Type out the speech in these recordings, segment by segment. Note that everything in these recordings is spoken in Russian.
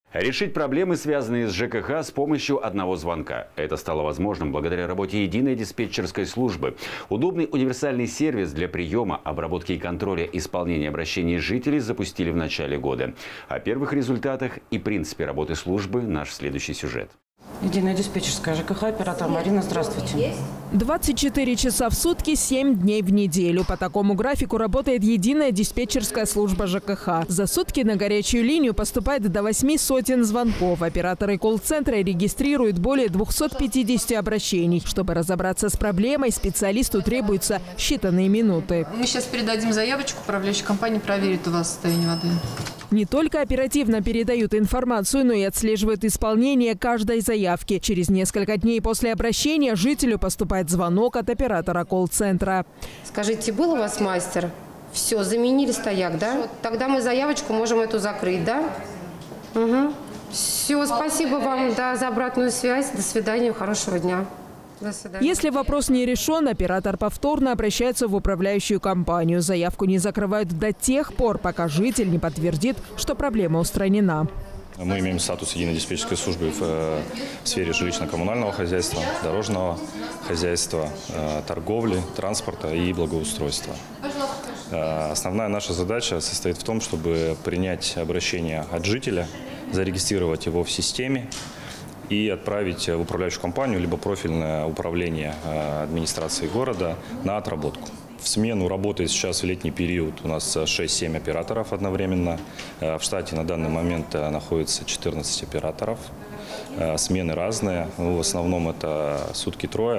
Решить проблемы, связанные с ЖКХ, с помощью одного звонка. Это стало возможным благодаря работе единой диспетчерской службы. Удобный универсальный сервис для приема, обработки и контроля исполнения обращений жителей запустили в начале года. О первых результатах и принципе работы службы наш следующий сюжет. Единая диспетчерская ЖКХ, оператор Марина, здравствуйте. 24 часа в сутки, 7 дней в неделю. По такому графику работает единая диспетчерская служба ЖКХ. За сутки на горячую линию поступает до 8 сотен звонков. Операторы колл-центра регистрируют более 250 обращений. Чтобы разобраться с проблемой, специалисту требуются считанные минуты. Мы сейчас передадим заявочку, управляющей компании проверит у вас состояние воды. Не только оперативно передают информацию, но и отслеживают исполнение каждой заявки. Через несколько дней после обращения жителю поступает звонок от оператора колл-центра. Скажите, был у вас мастер? Все, заменили стояк, да? Тогда мы заявочку можем эту закрыть, да? Угу. Все, спасибо вам, да, за обратную связь. До свидания, хорошего дня. Если вопрос не решен, оператор повторно обращается в управляющую компанию. Заявку не закрывают до тех пор, пока житель не подтвердит, что проблема устранена. Мы имеем статус единой диспетчерской службы в сфере жилищно-коммунального хозяйства, дорожного хозяйства, торговли, транспорта и благоустройства. Основная наша задача состоит в том, чтобы принять обращение от жителя, зарегистрировать его в системе и отправить в управляющую компанию, либо профильное управление администрации города на отработку. В смену работает сейчас в летний период у нас 6-7 операторов одновременно. В штате на данный момент находится 14 операторов. Смены разные. В основном это сутки трое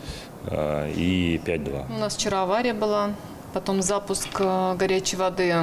и 5-2. У нас вчера авария была, потом запуск горячей воды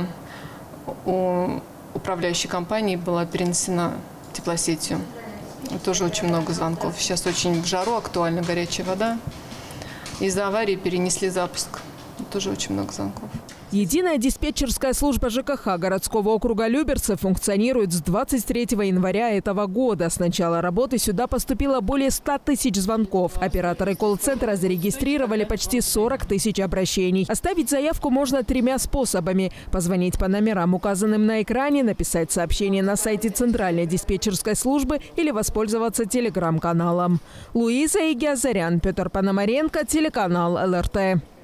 у управляющей компании была перенесена теплосетью. Тоже очень много звонков. Сейчас очень в жару актуальна горячая вода. Из-за аварии перенесли запуск. Тоже очень много звонков. Единая диспетчерская служба ЖКХ городского округа Люберцы функционирует с 23 января этого года. С начала работы сюда поступило более 100 тысяч звонков. Операторы колл-центра зарегистрировали почти 40 тысяч обращений. Оставить заявку можно 3 способами. Позвонить по номерам, указанным на экране, написать сообщение на сайте Центральной диспетчерской службы или воспользоваться телеграм-каналом. Луиза Игиазарян, Петр Пономаренко, телеканал ЛРТ.